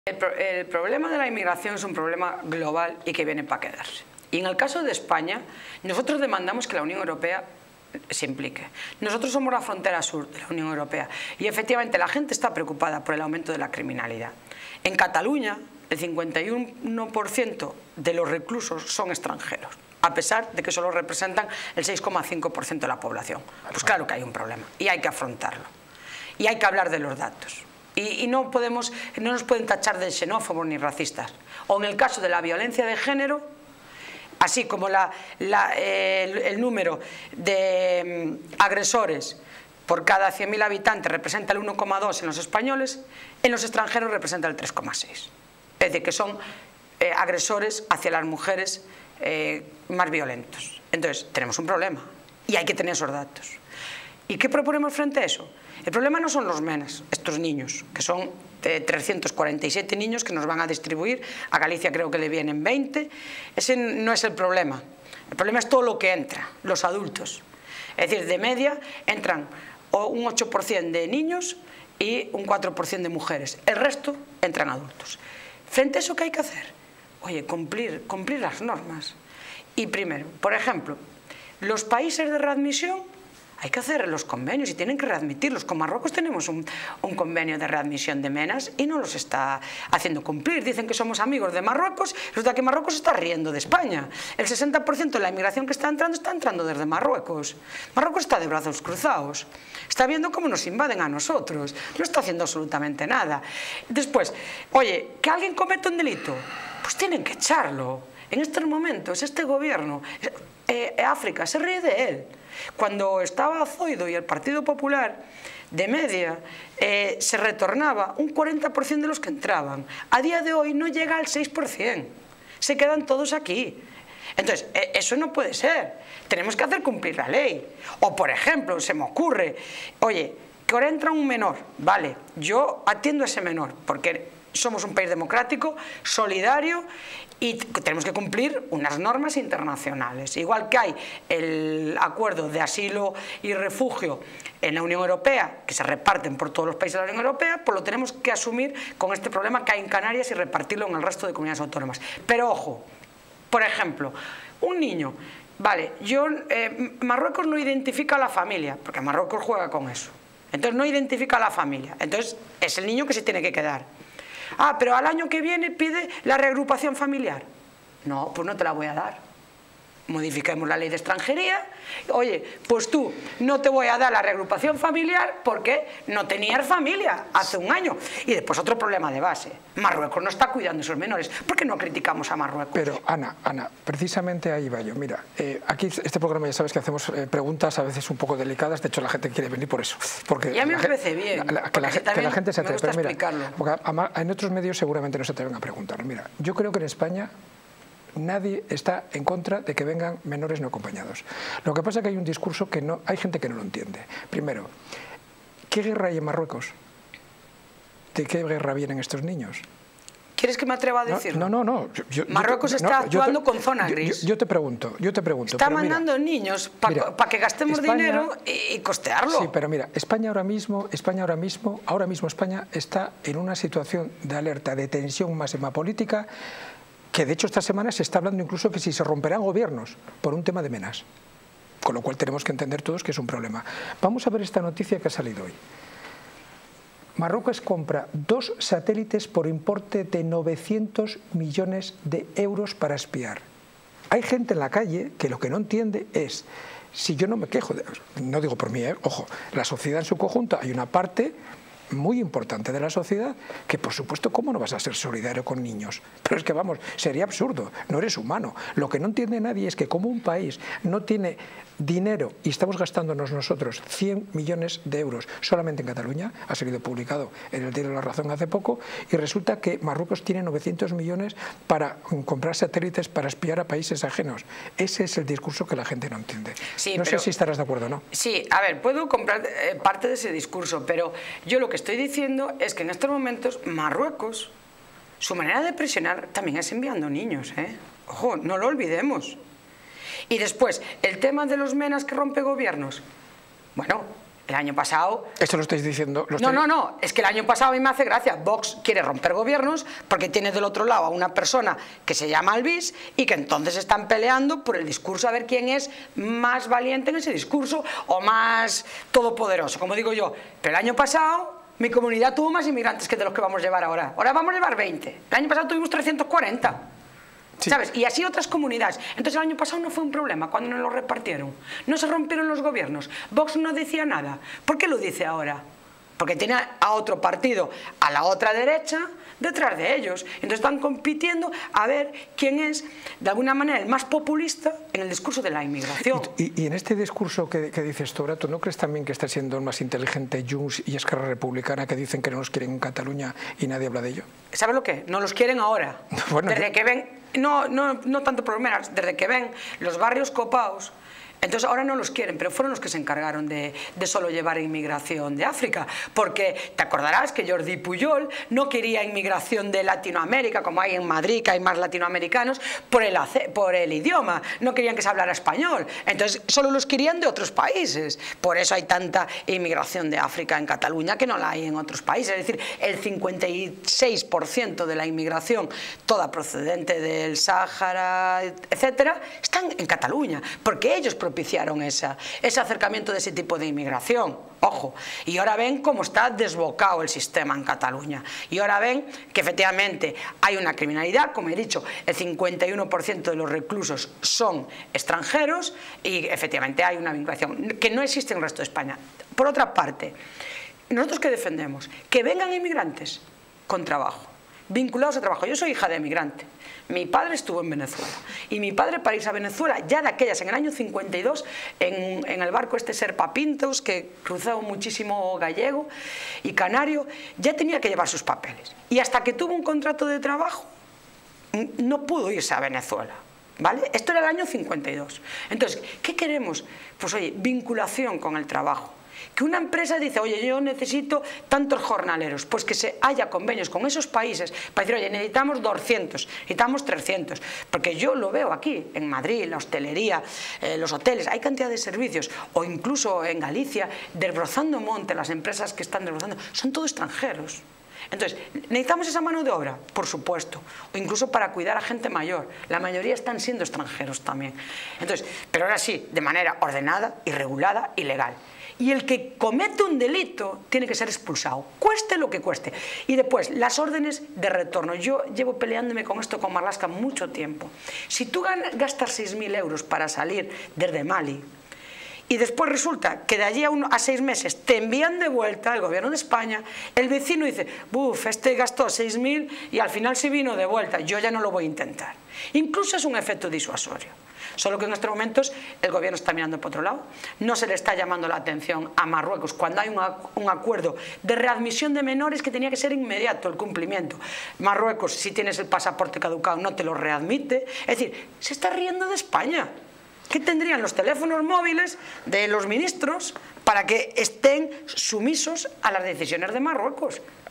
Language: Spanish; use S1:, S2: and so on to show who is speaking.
S1: El problema de la inmigración es un problema global y que viene para quedarse. Y en el caso de España, nosotros demandamos que la Unión Europea se implique. Nosotros somos la frontera sur de la Unión Europea y efectivamente la gente está preocupada por el aumento de la criminalidad. En Cataluña, el 51% de los reclusos son extranjeros, a pesar de que solo representan el 6,5% de la población. Pues claro que hay un problema y hay que afrontarlo. Y hay que hablar de los datos. Y no nos pueden tachar de xenófobos ni racistas. O en el caso de la violencia de género, así como el número de agresores por cada 100.000 habitantes representa el 1,2 en los españoles, en los extranjeros representa el 3,6. Es decir, que son agresores hacia las mujeres más violentos. Entonces, tenemos un problema y hay que tener esos datos. ¿Y qué proponemos frente a eso? El problema no son los menas, estos niños, que son 347 niños que nos van a distribuir. A Galicia creo que le vienen 20. Ese no es el problema. El problema es todo lo que entra, los adultos. Es decir, de media entran un 8% de niños y un 4% de mujeres. El resto entran adultos. Frente a eso, ¿qué hay que hacer? Oye, cumplir las normas. Y primero, por ejemplo, los países de readmisión hay que hacer los convenios y tienen que readmitirlos. Con Marruecos tenemos un convenio de readmisión de menas y no los está haciendo cumplir. Dicen que somos amigos de Marruecos, resulta que Marruecos está riendo de España. El 60% de la inmigración que está entrando desde Marruecos. Marruecos está de brazos cruzados. Está viendo cómo nos invaden a nosotros. No está haciendo absolutamente nada. Después, oye, que alguien cometa un delito, pues tienen que echarlo. En estos momentos, este gobierno, África, se ríe de él. Cuando estaba Zoido y el Partido Popular, de media, se retornaba un 40% de los que entraban. A día de hoy no llega al 6%. Se quedan todos aquí. Entonces, eso no puede ser. Tenemos que hacer cumplir la ley. O, por ejemplo, se me ocurre, oye, que ahora entra un menor. Vale, yo atiendo a ese menor, porque somos un país democrático, solidario y tenemos que cumplir unas normas internacionales. Igual que hay el acuerdo de asilo y refugio en la Unión Europea, que se reparten por todos los países de la Unión Europea, pues lo tenemos que asumir con este problema que hay en Canarias y repartirlo en el resto de comunidades autónomas. Pero ojo, por ejemplo, un niño, vale, Marruecos no identifica a la familia, porque Marruecos juega con eso. Entonces no identifica a la familia, entonces es el niño que se tiene que quedar. Ah, pero al año que viene pide la reagrupación familiar. No, pues no te la voy a dar. Modifiquemos la ley de extranjería. Oye, pues tú no te voy a dar la reagrupación familiar porque no tenías familia hace un año. Y después otro problema de base. Marruecos no está cuidando a esos menores. ¿Por qué no criticamos a Marruecos?
S2: Pero, Ana, precisamente ahí va yo. Mira, aquí este programa ya sabes que hacemos preguntas a veces un poco delicadas. De hecho, la gente quiere venir por eso. Porque
S1: y a mí me parece bien.
S2: Que la gente se atreve.
S1: Pero mira,
S2: porque en otros medios seguramente no se atreven a preguntar. Mira, yo creo que en España nadie está en contra de que vengan menores no acompañados. Lo que pasa es que hay un discurso que no, hay gente que no lo entiende. Primero, ¿qué guerra hay en Marruecos? ¿De qué guerra vienen estos niños?
S1: ¿Quieres que me atreva a decirlo?
S2: No.
S1: Marruecos está actuando con zona gris.
S2: Yo te pregunto.
S1: Está mandando niños para que gastemos
S2: España,
S1: dinero y costearlo.
S2: Sí, pero mira, España ahora mismo España está en una situación de alerta, de tensión máxima política, que de hecho esta semana se está hablando incluso que si se romperán gobiernos por un tema de menas. Con lo cual tenemos que entender todos que es un problema. Vamos a ver esta noticia que ha salido hoy. Marruecos compra 2 satélites por importe de 900 millones de euros para espiar. Hay gente en la calle que lo que no entiende es, si yo no me quejo, no digo por mí, ojo, la sociedad en su conjunto, hay una parte muy importante de la sociedad que, por supuesto, ¿cómo no vas a ser solidario con niños? Pero es que, vamos, sería absurdo, no eres humano. Lo que no entiende nadie es que como un país no tiene dinero y estamos gastándonos nosotros 100 millones de euros solamente en Cataluña, ha salido publicado en el diario La Razón hace poco, y resulta que Marruecos tiene 900 millones para comprar satélites para espiar a países ajenos. Ese es el discurso que la gente no entiende.
S1: Sí,
S2: no sé si estarás de acuerdo o no.
S1: Sí, a ver, puedo comprar parte de ese discurso, pero yo lo que estoy diciendo es que en estos momentos Marruecos, su manera de presionar también es enviando niños, ¿eh? Ojo, no lo olvidemos. Y después, el tema de los menas que rompe gobiernos. Bueno, El año pasado...
S2: Esto lo estáis diciendo...
S1: No, es que el año pasado a mí me hace gracia. Vox quiere romper gobiernos porque tiene del otro lado a una persona que se llama Albís y que entonces están peleando por el discurso a ver quién es más valiente en ese discurso o más todopoderoso, como digo yo. Pero el año pasado mi comunidad tuvo más inmigrantes que de los que vamos a llevar ahora. Ahora vamos a llevar 20. El año pasado tuvimos 340. Sí. ¿Sabes? Y así otras comunidades. Entonces el año pasado no fue un problema cuando nos lo repartieron. No se rompieron los gobiernos. Vox no decía nada. ¿Por qué lo dice ahora? Porque tiene a otro partido, a la otra derecha, detrás de ellos. Entonces están compitiendo a ver quién es, de alguna manera, el más populista en el discurso de la inmigración.
S2: Y en este discurso que dices tú, ¿tú no crees también que está siendo el más inteligente Junts y Esquerra Republicana, que dicen que no nos quieren en Cataluña y nadie habla de ello?
S1: ¿Sabes lo que? No los quieren ahora. Bueno, desde que ven... No tanto por lo menos, desde que ven los barrios copados, entonces ahora no los quieren, pero fueron los que se encargaron de solo llevar inmigración de África, porque te acordarás que Jordi Pujol no quería inmigración de Latinoamérica, como hay en Madrid, que hay más latinoamericanos, por el idioma, no querían que se hablara español, entonces solo los querían de otros países, por eso hay tanta inmigración de África en Cataluña que no la hay en otros países, es decir, el 56% de la inmigración, toda procedente del Sáhara, etcétera, están en Cataluña, porque ellos propiciaron ese acercamiento de ese tipo de inmigración, ojo, y ahora ven cómo está desbocado el sistema en Cataluña, y ahora ven que efectivamente hay una criminalidad, como he dicho, el 51% de los reclusos son extranjeros y efectivamente hay una vinculación que no existe en el resto de España. Por otra parte, ¿nosotros qué defendemos? Que vengan inmigrantes con trabajo, vinculados a trabajo. Yo soy hija de emigrante. Mi padre estuvo en Venezuela y mi padre para irse a Venezuela, ya de aquellas, en el año 52, en el barco este Serpa Pintos, que cruzaba muchísimo gallego y canario, ya tenía que llevar sus papeles. Y hasta que tuvo un contrato de trabajo, no pudo irse a Venezuela. ¿Vale? Esto era el año 52. Entonces, ¿qué queremos? Pues oye, vinculación con el trabajo. Que una empresa dice, oye, yo necesito tantos jornaleros, pues que se haya convenios con esos países para decir, oye, necesitamos 200, necesitamos 300, porque yo lo veo aquí, en Madrid, la hostelería, los hoteles, hay cantidad de servicios, o incluso en Galicia, desbrozando monte, las empresas que están desbrozando, son todos extranjeros. Entonces, ¿necesitamos esa mano de obra? Por supuesto, o incluso para cuidar a gente mayor. La mayoría están siendo extranjeros también. Entonces, pero ahora sí, de manera ordenada y regulada y legal. Y el que comete un delito tiene que ser expulsado, cueste lo que cueste. Y después, las órdenes de retorno. Yo llevo peleándome con esto con Marlaska mucho tiempo. Si tú gastas 6.000 euros para salir desde Mali, y después resulta que de allí a 6 meses te envían de vuelta el gobierno de España, el vecino dice, buf, este gastó 6.000 y al final se vino de vuelta, yo ya no lo voy a intentar. Incluso es un efecto disuasorio. Solo que en estos momentos el gobierno está mirando por otro lado, no se le está llamando la atención a Marruecos cuando hay un acuerdo de readmisión de menores que tenía que ser inmediato el cumplimiento. Marruecos, si tienes el pasaporte caducado, no te lo readmite, es decir, se está riendo de España. ¿Qué tendrían los teléfonos móviles de los ministros para que estén sumisos a las decisiones de Marruecos?